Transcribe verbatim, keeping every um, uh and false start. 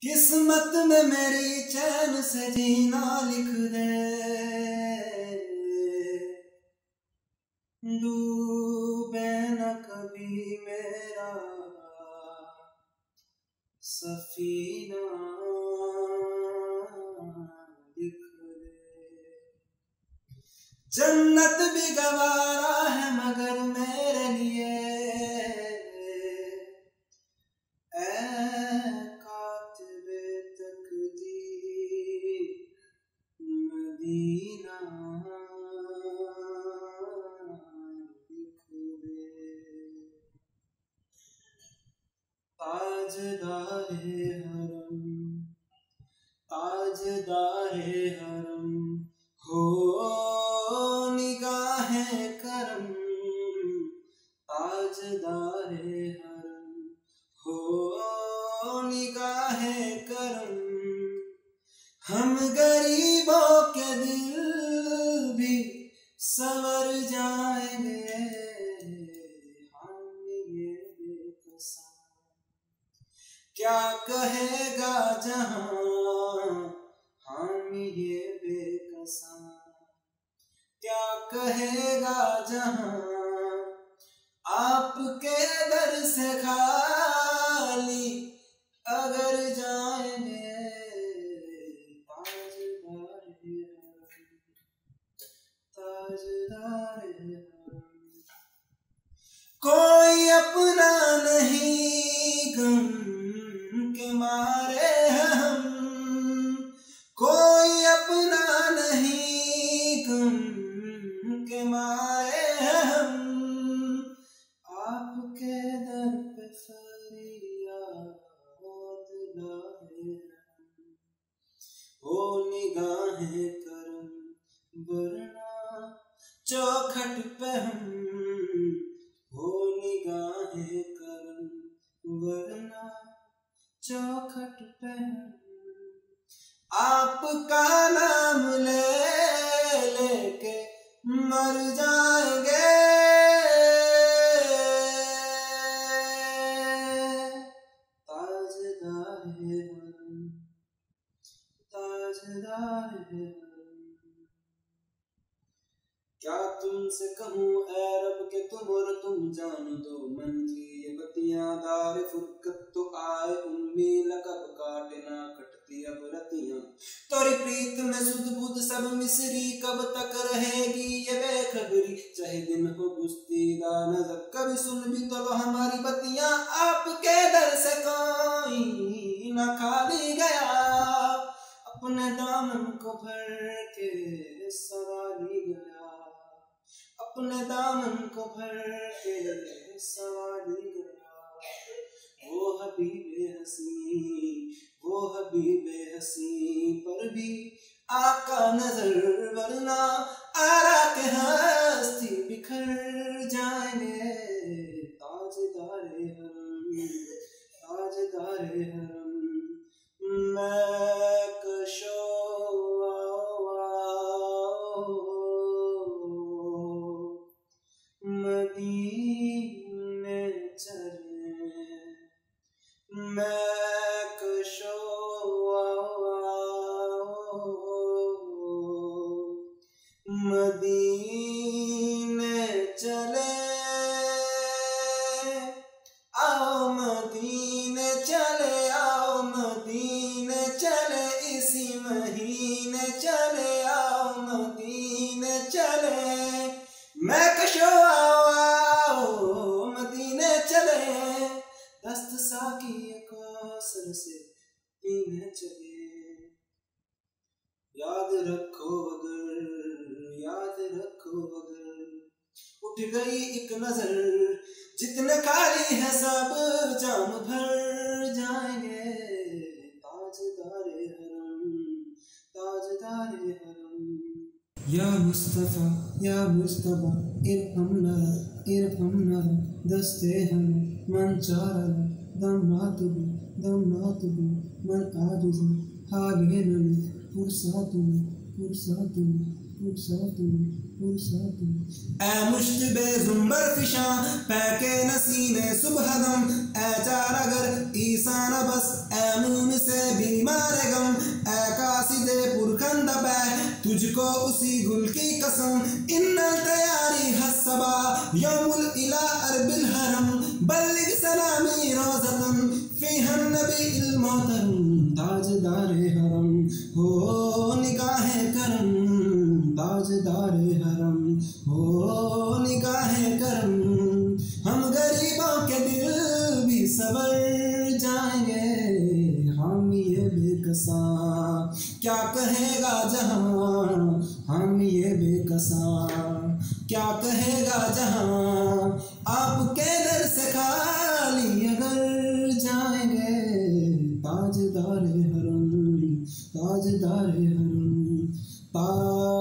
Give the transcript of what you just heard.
किस्मत में मेरी चैन से जीना लिख दे, डूबे न कभी मेरा सफीना लिख दे। जन्नत भी गवारा है मगर मेरे लिए मदीना लिख दे। ताजदारे हरम ताजदारे हरम हो निगाहे करम, ताजदारे हरम हो निगाहे करम। हम गरीबों के दिल भी संवर जाएंगे, हम ये बेकसां क्या कहेगा जहां, हम ये बेकसां क्या कहेगा जहां। आपके दर से खाली अगर जाएंगे, कोई अपना नहीं गम के मारे हम, कोई अपना नहीं गम के मारे हम। आपके दर पे फरियाद लाए हम, हो निगाहें करम वरना चौखट पे हम, हो निगाहें करम वरना चौखट पे हम। आपका नाम ले लेके मर जाएंगे, ताजदारे हरम ताजदारे हरम। क्या तुमसे कहूँ ऐ रब के तुम और तुम जान दो मन की ये बतियां। दार फुरकत तो आए उम्मी लकब काटे ना कटती अब रतियां। तोरी प्रीत में सुध बुध सब मिसरी, कब तक रहेगी ये बेखबरी। चाहे दिन हो बुस्तीदा नजर, कभी सुन भी तो लो हमारी बतियां। आपके दर से कोई न खाली गया, अपने दामन को भर के सवारी गया, अपने दामन को भर के सवारी गया। वो हबीबे हसी वो हबीबे हसी पर भी आका नजर, वरना आरा के हस्ती बिखर जाएंगे। ताजदारे हरम ताजदारे हरम मैं कशो मदीने चले, मैं कशो मदीने चले, आओ मदीने चले, आओ मदीने चले, इसी महीने चले, आओ मदीने चले। मैं कशो आओ आओ मदीने चले, दस्त साकी कौसर से पीने चले। याद रखो अगर याद रखो अगर उठ गई एक नजर, जितने खाली है सब जाम भर जाएंगे। ताजदारे हरम ताजदारे हरम। या मुस्तफा या मुस्तफा इरहमना इरहमना, दस्ते हम मन चारल दमातुबी दमातुबी मन आजुज़ हाले नबी फुरसातुनी फुरसातुनी फुरसातुनी फुरसातुनी। ऐ मुश्तबे ज़ुंबर फिशां पैके नसीने सुबह दम, ऐ चार अगर ईसा न बस ऐ मून से तुझको उसी गुल की कसम, इन्ना तैयारी हसबा यौमुल इला अरबिल हरम, बल्लिग सलामी रोज़तन फीहन नबी इल मोहतरम, ताजदारे हरम हो निगाहे करम, ताजदारे हरम हो निगाहे करम। हम गरीबों के दिल भी सवर जाएंगे, हम ये बेकसा क्या कहेगा जहां, हम ये बेकसा क्या कहेगा जहां, आपके दर से खाली अगर जाएंगे, ताजदारे हरम ताजदारे हरम ता